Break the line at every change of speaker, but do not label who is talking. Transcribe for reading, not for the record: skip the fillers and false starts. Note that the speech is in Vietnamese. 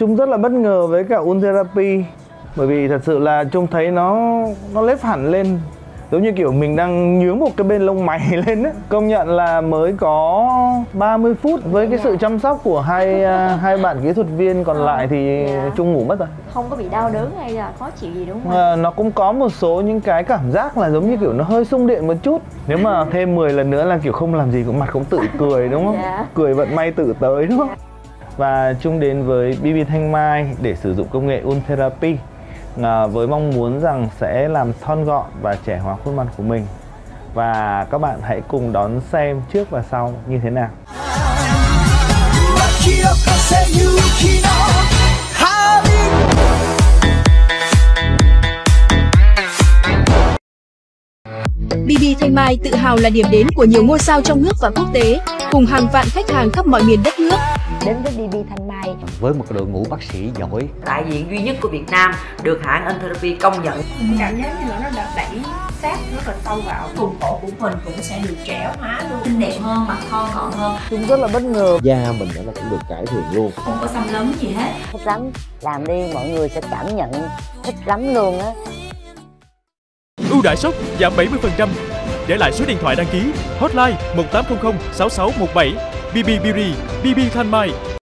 Trung rất là bất ngờ với cả Ul Therapy, bởi vì thật sự là Trung thấy nó lép hẳn lên, giống như kiểu mình đang nhướng một cái bên lông mày lên ấy. Công nhận là mới có 30 phút với cái sự chăm sóc của hai bạn kỹ thuật viên còn lại thì Trung ngủ mất rồi.
Không có bị đau đớn hay là khó chịu gì đúng không?
Nó cũng có một số những cái cảm giác là giống như kiểu nó hơi xung điện một chút. Nếu mà thêm 10 lần nữa là kiểu không làm gì cũng mặt cũng tự cười đúng không? Cười vận may tự tới đúng không? Và Trung đến với BB Thanh Mai để sử dụng công nghệ Ul Therapy với mong muốn rằng sẽ làm thon gọn và trẻ hóa khuôn mặt của mình. Và các bạn hãy cùng đón xem trước và sau như thế nào.
BB Thanh Mai tự hào là điểm đến của nhiều ngôi sao trong nước và quốc tế, cùng hàng vạn khách hàng khắp mọi miền đất nước.
Đến với BB Thanh Mai
với một đội ngũ bác sĩ giỏi,
đại diện duy nhất của Việt Nam được hãng Ul Therapy công nhận.
Cảm giác như nó đã đẩy sát rất là sâu vào vùng cổ của mình, cũng sẽ được trẻ hóa luôn, xinh đẹp hơn, mặt thon gọn hơn.
Trung rất là bất ngờ.
da mình nó cũng được cải thiện luôn,
không có xăm lấm gì hết.
thích lắm, làm đi mọi người sẽ cảm nhận thích lắm luôn á.
Ưu đãi sốc giảm 70%. Để lại số điện thoại đăng ký hotline 1800 6617 BB Beauty, BB Thanh Mai.